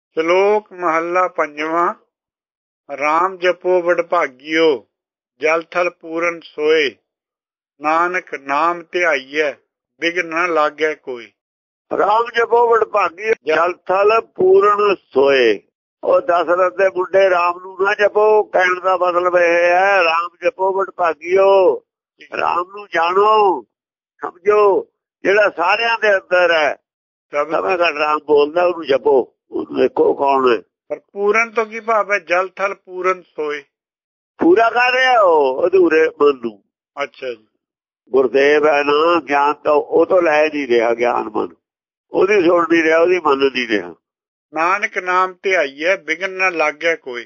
ਸ਼ਲੋਕ ਮਹੱਲਾ ਪੰਜਵਾਂ। ਰਾਮ ਜਪੋ ਵਡਭਾਗਿਓ, ਜਲ ਥਲ ਪੂਰਨ ਸੋਏ। ਨਾਨਕ ਨਾਮ ਧਿਆਈਐ, ਬਿਘਨ ਨ ਲਾਗੈ ਕੋਈ। ਰਾਮ ਜਪੋ ਵਡਭਾਗੀ, ਜਲ ਥਲ ਪੂਰਨ ਸੋਏ। ਉਹ ਦਸ਼ਰਥ ਦੇ ਮੁੰਡੇ ਰਾਮ ਨੂੰ ਨਾ ਜਪੋ, ਕਹਿਣ ਦਾ ਮਤਲਬ ਇਹ ਹੈ ਰਾਮ ਜਪੋ ਵਡਭਾਗਿਓ, ਰਾਮ ਨੂੰ ਜਾਣੋ ਸਮਝੋ, ਜਿਹੜਾ ਸਾਰਿਆਂ ਦੇ ਅੰਦਰ ਹੈ। ਸਭਾ ਘੱਟ ਰਾਮ ਬੋਲਦਾ, ਉਹਨੂੰ ਜਪੋ, ਉਹਨੂੰ ਦੇਖੋ ਕੌਣ ਹੈ। ਪਰ ਪੂਰਨ ਤੋਂ ਕੀ ਭਾਵ ਹੈ? ਜਲ ਥਲ ਪੂਰਨ ਸੋਏ ਪੂਰਾ ਕਰ ਰਿਹਾ ਉਹ ਅਧੂਰੇ ਮਨ ਨੂੰ। ਅੱਛਾ ਜੀ। ਗੁਰਦੇਵ ਹੈ ਨਾ, ਗਿਆਨ ਤਾਂ ਉਹ ਤੋਂ ਲੈ ਨਹੀਂ ਰਿਹਾ, ਗਿਆਨ ਮਨ ਉਹਦੀ ਸੁਣ ਨਹੀਂ ਰਿਹਾ, ਉਹਦੀ ਮੰਨ ਨਹੀਂ ਰਿਹਾ। ਨਾਨਕ ਨਾਮ ਧਿਆਈਐ, ਬਿਘਨ ਨ ਲਾਗੈ ਕੋਈ।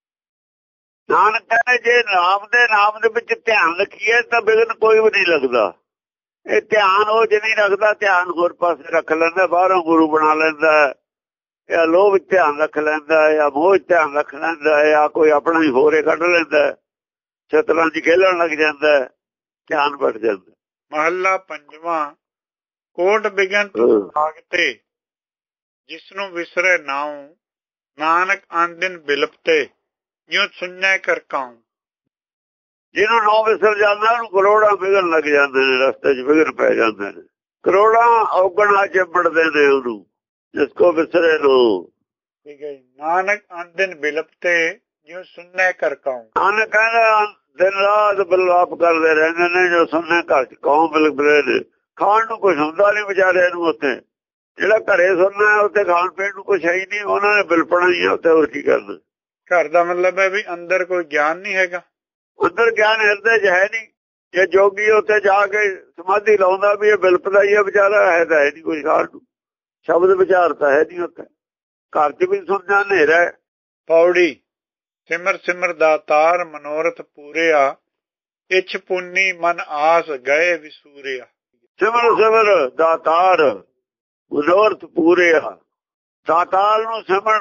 ਨਾਨਕ ਕਹਿੰਦੇ ਜੇ ਨਾਮ ਦੇ ਵਿੱਚ ਧਿਆਨ ਰੱਖੀਏ ਤਾਂ ਬਿਘਨ ਕੋਈ ਵੀ ਨਹੀਂ ਲੱਗਦਾ। ਇਹ ਧਿਆਨ ਉਹ ਜੇ ਨਹੀਂ ਰੱਖਦਾ, ਧਿਆਨ ਹੋਰ ਪਾਸੇ ਰੱਖ ਲੈਂਦਾ, ਬਾਹਰੋਂ ਗੁਰੂ ਬਣਾ ਲੈਂਦਾ, ਜਾਂ ਲੋਭ ਵਿੱਚ ਧਿਆਨ ਰੱਖ ਲੈਂਦਾ, ਜਾਂ ਮੋਹ ਵਿੱਚ ਧਿਆਨ ਰੱਖ ਲੈਂਦਾ, ਜਾਂ ਕੋਈ ਆਪਣਾ ਹੀ ਹੋਰੇ ਕੱਢ ਲੈਂਦਾ, ਸ਼ਤਰੰਜ ਖੇਲਣ ਲੱਗ ਜਾਂਦਾ, ਧਿਆਨ ਵੱਟ ਜਾਂਦਾ। ਮਹੱਲਾ ਪੰਜਵਾਂ। ਕੋਟ ਬਿਗਨ ਲਾਗਤੇ, ਜਿਸਨੂੰ ਵਿਸਰੇ ਨਾਉ। ਨਾਨਕ ਆਂਦਿਨ ਬਿਲਪਤੇ, ਜਿਉ ਸੁਣੈ ਕਰ ਕਾਉ। ਜਿਹਨੂੰ ਨੌ ਵਿਸਰ ਜਾਂਦਾ ਉਹਨੂੰ ਕਰੋੜਾਂ ਵਿਗਨ ਲੱਗ ਜਾਂਦੇ ਨੇ, ਰਸਤੇ 'ਚ ਵਿਗਨ ਪੈ ਜਾਂਦੇ ਨੇ, ਕਰੋੜਾਂ ਔਗਣਾਂ ਚਿੰਬੜਦੇ ਨੇ ਉਹਨੂੰ, ਜਿਸ ਕੋ ਵਿਸਰੇ ਨੂੰ। ਠੀਕ ਹੈ ਜੀ। ਨਾਨਕ ਆਂਦਿਨ ਬਿਲਪਤੇ, ਜਿਉ ਸੁਣੈ ਕਰ ਕਾਉ। ਨਾਨਕ ਕਹਿੰਦਾ ਦਿਨ ਰਾਤ ਬਿਲਾਪ ਕਰਦੇ ਰਹਿੰਦੇ ਨੇ, ਜੋ ਸੁਣਨੇ ਘਰ 'ਚ ਕੌਮ ਬਿਲਕਦੇ ਨੇ। ਖਾਣ ਨੂੰ ਕੁਛ ਹੁੰਦਾ ਨਹੀਂ ਵਿਚਾਰੇ ਨੂੰ, ਉੱਥੇ ਜਿਹੜਾ ਘਰੇ ਸੁਣਨਾ ਉੱਥੇ ਖਾਣ ਪੀਣ ਨੂੰ ਕੁਛ ਹੈ ਹੀ ਨਹੀਂ, ਉਹਨਾਂ ਨੇ ਬਿਲਪਣਾ ਹੀ ਆ ਉੱਥੇ, ਹੋਰ ਕੀ ਕਰਨਾ। ਘਰ ਦਾ ਮਤਲਬ ਹੈ ਵੀ ਅੰਦਰ ਕੋਈ ਗਿਆਨ ਨਹੀਂ ਹੈਗਾ, ਅੰਦਰ ਗਿਆਨ ਹਿਰਦੇ 'ਚ ਹੈ ਨਹੀਂ। ਜੇ ਜੋਗੀ ਉੱਥੇ ਜਾ ਕੇ ਸਮਾਧੀ ਲਾਉਂਦਾ ਵੀ ਇਹ ਬਿਲਪਦਾ ਹੀ ਆ ਵਿਚਾਰਾ, ਹੈ ਤਾਂ ਹੈ ਨਹੀਂ ਕੁਛ ਖਾਣ ਨੂੰ, ਸ਼ਬਦ ਵਿਚਾਰ ਤਾਂ ਹੈ ਨਹੀਂ ਉੱਥੇ। ਘਰ 'ਚ ਵੀ ਸੁਣਨਾ ਹਨੇਰਾ ਹੈ। ਪੌੜੀ। ਸਿਮਰ ਸਿਮਰ ਦਾਤਾਰ, ਮਨੋਰਥ ਪੂਰਿਆ। ਇੱਛ ਪੁੰਨੀ ਮਨ ਆਸ, ਗਏ ਵਿਸੂਰਿਆ। ਸਿਮਰ ਸਿਮਰ ਦਾਤਾਰ, ਮਨੋਰਥ ਪੂਰਿਆ। ਦਾਤਾਰ ਨੂੰ ਸਿਮਰਨ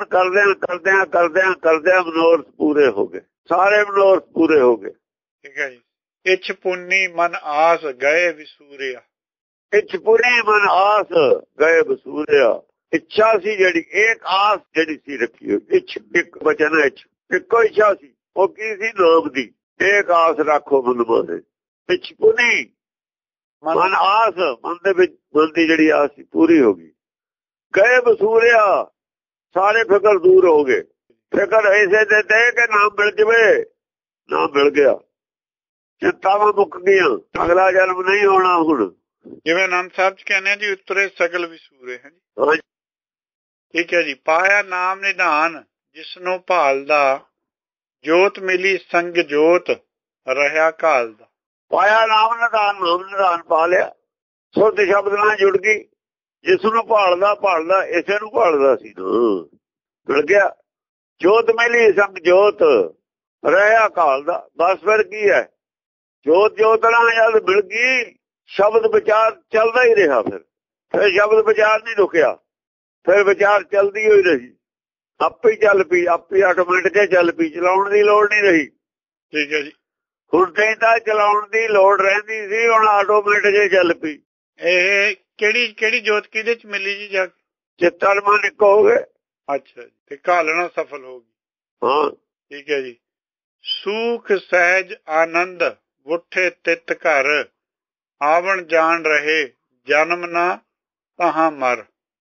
ਕਰਦਿਆਂ ਮਨੋਰਥ ਪੂਰੇ ਹੋ ਗਏ, ਸਾਰੇ ਮਨੋਰਥ ਪੂਰੇ ਹੋ ਗਏ। ਠੀਕ ਹੈ ਜੀ। ਇੱਛ ਪੁੰਨੀ ਮਨ ਆਸ, ਗਏ ਵਿਸੂਰਿਆ। ਇੱਛ ਪੁੰਨੀ ਮਨ ਆਸ, ਗਏ ਵਿਸੂਰਿਆ। ਇੱਛਾ ਸੀ ਜਿਹੜੀ, ਇੱਕ ਆਸ ਜਿਹੜੀ ਸੀ ਰੱਖੀ ਹੋਈ, ਇੱਛ ਇੱਕ ਵਚਨ, ਇੱਕੋ ਇੱਛਾ ਸੀ, ਉਹ ਕੀ ਸੀ? ਨਾਮ ਦੀ। ਇੱਕ ਆਸ ਰੱਖੋ ਮਨ ਮਾਰੇ। ਇੱਛ ਪੁੰਨੀ ਮਨ ਆਸ, ਮਨ ਦੇ ਵਿੱਚ ਮਨ ਦੀ ਜਿਹੜੀ ਆਸ ਸੀ ਪੂਰੀ ਹੋ ਗਈ। ਗਏ ਵਿਸੂਰਿਆ, ਸਾਰੇ ਫਿਕਰ ਦੂਰ ਹੋ ਗਏ। ਫਿਕਰ ਐਸੇ ਦੇ ਤੇ ਕਿ ਨਾਮ ਮਿਲ ਜਵੇ, ਨਾਮ ਮਿਲ ਗਿਆ, ਚਿੰਤਾਵਾਂ ਮੁੱਕ ਗਈਆਂ, ਅਗਲਾ ਜਨਮ ਨਹੀਂ ਹੋਣਾ ਹੁਣ। ਜਿਵੇਂ ਆਨੰਦ ਸਾਹਿਬ ਚ ਕਹਿੰਦੇ ਜੀ, ਉਤਰੇ ਸਗਲ ਵਿਸੂਰੇ ਹੈ ਜੀ। ਹਾਂਜੀ, ਠੀਕ ਹੈ ਜੀ। ਪਾਇਆ ਨਾਮ ਨਿਧਾਨ, ਜਿਸਨੂੰ ਭਾਲਦਾ। ਜੋਤ ਮਿਲੀ ਸੰਗ ਜੋਤ, ਰਹਿਆ ਘਾਲਦਾ। ਪਾਇਆ ਨਾਮ ਨਿਧਾਨ ਪਾ ਲਿਆ, ਸੁਰਤ ਸ਼ਬਦ ਨਾਲ ਜੁੜ ਗਈ। ਜਿਸ ਨੂੰ ਭਾਲਦਾ ਇਸੇ ਨੂੰ ਭਾਲਦਾ ਸੀ, ਮਿਲ ਗਿਆ। ਜੋਤ ਮਿਲੀ ਸੰਗ ਜੋਤ, ਰਹਿਆ ਘਾਲਦਾ। ਬਸ ਫਿਰ ਕੀ ਹੈ? ਜੋਤ ਨਾਲ ਜਦ ਮਿਲ ਗਈ, ਸ਼ਬਦ ਵਿਚਾਰ ਚੱਲਦਾ ਹੀ ਰਿਹਾ। ਫਿਰ ਸ਼ਬਦ ਵਿਚਾਰ ਨਹੀਂ ਰੁਕਿਆ, ਫਿਰ ਵਿਚਾਰ ਚੱਲਦੀ ਹੋਈ ਰਹੀ, ਆਪੇ ਚੱਲ ਪਈ, ਆਪੇ ਆਟੋਮੈਟਿਕ ਚੱਲ ਪਈ, ਚਲਾਉਣ ਦੀ ਲੋੜ ਨਹੀਂ ਰਹੀ। ਠੀਕ ਹੈ ਜੀ। ਹੁਣ ਤਾਂ ਚਲਾਉਣ ਦੀ ਲੋੜ ਰਹਿੰਦੀ ਸੀ, ਹੁਣ ਆਟੋਮੈਟਿਕ ਚੱਲ ਪਈ। ਇਹ ਕਿਹੜੀ ਜੋਤ ਕਿਹਦੇ ਚ ਮਿਲੀ ਜੀ ਜਾ ਕੇ? ਚਿੱਤਰ ਮਨ ਇੱਕ ਹੋ ਗਏ। ਅੱਛਾ ਜੀ। ਤੇ ਘਾਲਣਾ ਸਫਲ ਹੋ ਗਈ। ਹਾਂ, ਠੀਕ ਹੈ ਜੀ। ਸੂਖ ਸਹਿਜ ਆਨੰਦ, ਉੱਠੇ ਤਿਤ ਘਰ। ਆਵਣ ਜਾਣ ਰਹੇ, ਜਨਮ ਨਾ ਤਹਾਂ ਮਰ।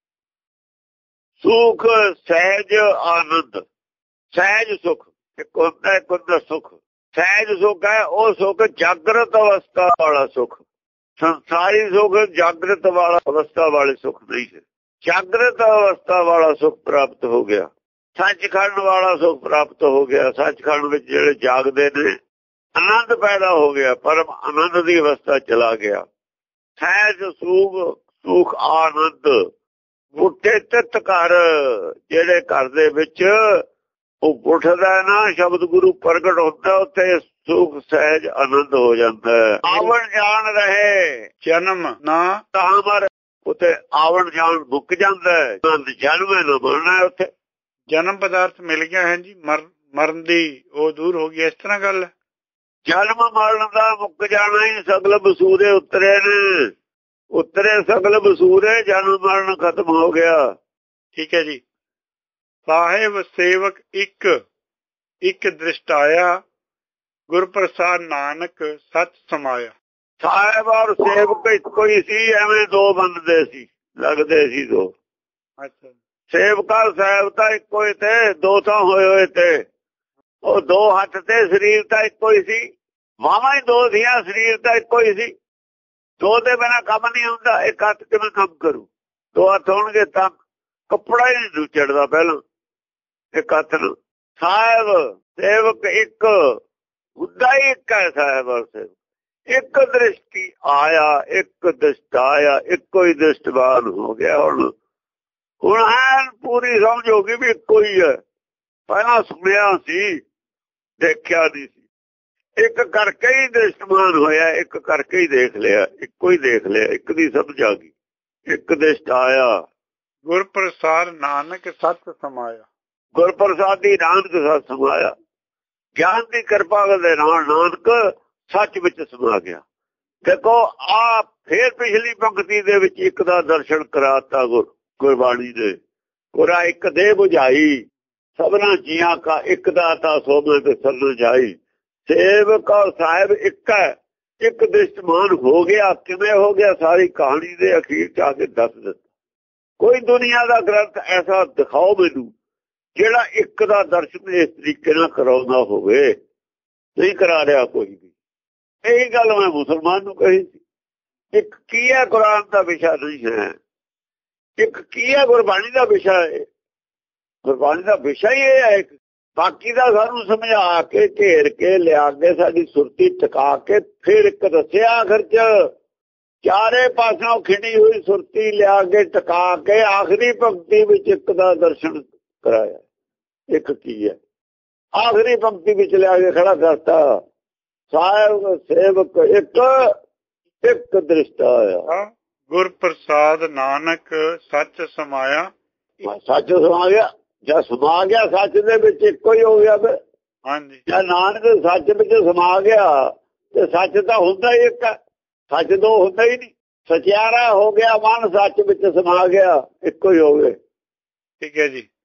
ਸੁਖ ਸਹਿਜ ਆਨੰਦ, ਸਹਿਜ ਸੁਖ ਇੱਕ ਹੁੰਦਾ ਸੁਖ। ਸਹਿਜ ਸੁਖ ਹੈ ਉਹ ਸੁਖ ਜਾਗਰਤ ਅਵਸਥਾ ਵਾਲਾ ਸੁਖ। ਸੰਸਾਰੀ ਸੁਖ ਜਾਗਰਤ ਵਾਲਾ ਅਵਸਥਾ ਵਾਲੇ ਸੁਖ ਨਹੀਂ ਹੈ। ਜਾਗਰਤ ਅਵਸਥਾ ਵਾਲਾ ਸੁਖ ਪ੍ਰਾਪਤ ਹੋ ਗਿਆ, ਸੱਚਖੰਡ ਵਾਲਾ ਸੁਖ ਪ੍ਰਾਪਤ ਹੋ ਗਿਆ। ਸੱਚਖੰਡ ਵਿੱਚ ਜਿਹੜੇ ਜਾਗਦੇ ਨੇ, ਆਨੰਦ ਪੈਦਾ ਹੋ ਗਿਆ, ਪਰਮ ਆਨੰਦ ਦੀ ਅਵਸਥਾ ਚਲਾ ਗਿਆ। ਸਹਿਜ ਸੁਖ ਆਨੰਦ। ਉੱਠੇ ਤਿਤ ਘਰ, ਜਿਹੜੇ ਘਰ ਦੇ ਵਿੱਚ ਉਹ ਉੱਠਦਾ ਨਾ, ਸ਼ਬਦ ਗੁਰੂ ਪ੍ਰਗਟ ਹੁੰਦਾ, ਉੱਥੇ ਸੁਖ ਸਹਿਜ ਆਨੰਦ ਹੋ ਜਾਂਦਾ। ਆਵਣ ਜਾਣ ਰਹੇ, ਜਨਮ ਨਾ ਤਹਾਂ ਮਰ। ਉੱਥੇ ਆਵਣ ਜਾਣ ਮੁੱਕ ਜਾਂਦਾ, ਜਨਮ ਨਾ ਮਰਨਾ। ਉੱਥੇ ਜਨਮ ਪਦਾਰਥ ਮਿਲ ਗਿਆ ਹੈ ਜੀ, ਮਰਨ ਦੀ ਉਹ ਦੂਰ ਹੋ ਗਈ, ਇਸ ਤਰ੍ਹਾਂ ਗੱਲ ਹੈ। ਜਨਮ ਮਰਨ ਦਾ ਮੁੱਕ ਜਾਣਾ ਹੀ, ਸਗਲ ਵਸੂਰੇ ਉਤਰੇ ਨੇ, ਉਤਰੇ ਸਗਲ ਵਸੂਰੇ, ਜਨਮ ਮਰਨ ਖਤਮ ਹੋ ਗਿਆ। ਠੀਕ ਹੈ ਜੀ। ਸਾਹਿਬ ਸੇਵਕ ਇੱਕ ਇੱਕ ਦ੍ਰਿਸ਼ਟਾਇਆ ਗੁਰ ਪ੍ਰਸਾਦ ਨਾਨਕ ਸੱਚ ਸਮਾਇਆ। ਸਾਹਿਬ ਔਰ ਸੇਵਕ ਇੱਕੋ ਹੀ ਸੀ, ਐਵੇਂ ਦੋ ਬੰਦੇ ਸੀ, ਲੱਗਦੇ ਸੀ ਦੋ। ਅੱਛਾ। ਸੇਵਕਾ ਸਾਹਿਬ ਤਾਂ ਇੱਕੋ ਹੀ ਤੇ, ਦੋ ਤਾਂ ਹੋਏ ਤੇ। ਉਹ ਦੋ ਹੱਥ ਤੇ ਸਰੀਰ ਤਾਂ ਇੱਕੋ ਹੀ ਸੀ, ਬਾਹਾਂ ਹੀ ਦੋ ਸੀਆਂ, ਸਰੀਰ ਤਾਂ ਇੱਕੋ ਹੀ ਸੀ। ਦੋ ਦੇ ਬਿਨਾਂ ਕੰਮ ਨਹੀਂ ਹੁੰਦਾ। ਇੱਕ ਹੱਥ ਕਿਵੇਂ ਕੰਮ ਕਰੂ? ਦੋ ਹੱਥ ਹੋਣਗੇ ਤਾਂ ਕੱਪੜਾ ਹੀ ਨਹੀਂ ਚੜਦਾ ਪਹਿਲਾਂ ਇੱਕ ਹੱਥ ਨੂੰ। ਸਾਹਿਬ ਸੇਵਕ ਇੱਕ ਹੁੰਦਾ ਹੀ ਇੱਕ ਹੈ। ਸਾਹਿਬ ਔਰ ਸੇਵਕ ਇੱਕ ਦ੍ਰਿਸ਼ਟੀ ਆਇਆ, ਇੱਕ ਦ੍ਰਿਸ਼ਟਾਇਆ, ਇੱਕੋ ਹੀ ਦ੍ਰਿਸ਼ਟਵਾਨ ਹੋ ਗਿਆ। ਹੁਣ ਐਨ ਪੂਰੀ ਸਮਝ ਹੋ ਗਈ ਵੀ ਇੱਕੋ ਹੀ ਹੈ। ਪਹਿਲਾਂ ਸੁਣਿਆ ਸੀ, ਦੇਖਿਆ ਨਹੀਂ ਸੀ। ਇੱਕ ਕਰਕੇ ਹੀ ਦ੍ਰਿਸ਼ਟਵਾਨ ਹੋਇਆ, ਇੱਕ ਕਰਕੇ ਹੀ ਦੇਖ ਲਿਆ, ਇੱਕੋ ਹੀ ਦੇਖ ਲਿਆ, ਇੱਕ ਦੀ ਸਮਝ ਆ ਗਈ। ਇੱਕ ਦ੍ਰਿਸ਼ਟਾਇਆ ਗੁਰ ਪ੍ਰਸਾਦ ਨਾਨਕ ਸੱਚ ਸਮਾਇਆ। ਗੁਰ ਪ੍ਰਸਾਦ ਦੀ ਨਾਨਕ ਸੱਚ ਸਮਾਇਆ। ਗਿਆਨ ਦੀ ਕਿਰਪਾ ਦੇ ਨਾਲ ਨਾਨਕ ਸੱਚ ਵਿੱਚ ਸਮਾ ਗਿਆ। ਦੇਖੋ ਆ ਫੇਰ ਪਿਛਲੀ ਪੰਕਤੀ ਦੇ ਵਿੱਚ ਇੱਕ ਦਾ ਦਰਸ਼ਨ ਕਰਾਤਾ ਗੁਰਬਾਣੀ ਨੇ। ਗੁਰਾ ਇੱਕ ਦੇ ਬੁਝਾਈ ਸਭਨਾ ਜੀਆਂ ਕਾ, ਇੱਕ ਦਾ ਤਾ ਸੋਮੇ ਤੇ ਸਰਨ ਜਾਈ। ਸੇਵਕ ਔਰ ਸਾਹਿਬ ਇੱਕ ਹੈ, ਇੱਕ ਦ੍ਰਿਸ਼ਟਮਾਨ ਹੋ ਗਿਆ। ਕਿਵੇਂ ਹੋ ਗਿਆ? ਸਾਰੀ ਕਹਾਣੀ ਦੇ ਅਖੀਰ ਚ ਆ ਕੇ ਦੱਸ ਦਿੱਤਾ। ਕੋਈ ਦੁਨੀਆ ਦਾ ਗ੍ਰੰਥ ਐਸਾ ਦਿਖਾਓ ਮੈਨੂੰ ਜਿਹੜਾ ਇੱਕ ਦਾ ਦਰਸ਼ਨ ਇਸ ਤਰੀਕੇ ਨਾਲ ਕਰਾਉਂਦਾ ਹੋਵੇ। ਨਹੀਂ ਕਰਾ ਰਿਹਾ ਕੋਈ ਵੀ। ਇਹੀ ਗੱਲ ਮੈਂ ਮੁਸਲਮਾਨ ਨੂੰ ਕਹੀ ਸੀ। ਇੱਕ ਕੀ ਹੈ? ਕੁਰਾਨ ਦਾ ਵਿਸ਼ਾ ਨਹੀਂ ਹੈ। ਇੱਕ ਕੀ ਹੈ? ਗੁਰਬਾਣੀ ਦਾ ਵਿਸ਼ਾ ਹੈ। ਗੁਰਬਾਣੀ ਦਾ ਵਿਸ਼ਾ ਹੀ ਇਹ ਹੈ। ਬਾਕੀ ਦਾ ਸਾਨੂੰ ਸਮਝਾ ਕੇ ਘੇਰ ਕੇ ਲਿਆ ਕੇ ਸਾਡੀ ਸੁਰਤੀ ਟਿਕਾ ਕੇ ਫਿਰ ਇੱਕ ਦੱਸਿਆ ਆਖਰ ਚ। ਚਾਰੇ ਪਾਸੋਂ ਖਿੰਡੀ ਹੋਈ ਸੁਰਤੀ ਲਿਆ ਕੇ ਟਿਕਾ ਕੇ ਆਖਰੀ ਪੰਕਤੀ ਵਿੱਚ ਇੱਕ ਦਾ ਦਰਸ਼ਨ ਕਰਾਇਆ। ਇੱਕ ਕੀ ਹੈ? ਆਖਰੀ ਪੰਕਤੀ ਵਿੱਚ ਲਿਆ ਕੇ ਖੜਾ ਕਰਤਾ। ਸਾਹਿਬ ਸੇਵਕ ਇੱਕ ਇੱਕ ਦ੍ਰਿਸ਼ਟਾਇਆ ਗੁਰ ਪ੍ਰਸਾਦ ਨਾਨਕ ਸੱਚ ਸਮਾਇਆ। ਸੱਚ ਸਮਾ ਗਿਆ। ਜਾਂ ਸਮਾ ਗਿਆ ਸੱਚ ਦੇ ਵਿੱਚ ਇੱਕੋ ਹੀ ਹੋ ਗਿਆ। ਹਾਂਜੀ। ਜਾਂ ਨਾਨਕ ਸੱਚ ਵਿੱਚ ਸਮਾ ਗਿਆ ਤੇ ਸੱਚ ਤਾਂ ਹੁੰਦਾ ਹੀ ਇੱਕ ਹੈ। ਸੱਚ ਦੋ ਹੁੰਦਾ ਹੀ ਨਹੀਂ। ਸਚਿਆਰਾ ਹੋ ਗਿਆ ਮਨ, ਸੱਚ ਵਿੱਚ ਸਮਾ ਗਿਆ, ਇੱਕੋ ਹੀ ਹੋ ਗਏ। ਠੀਕ ਹੈ ਜੀ।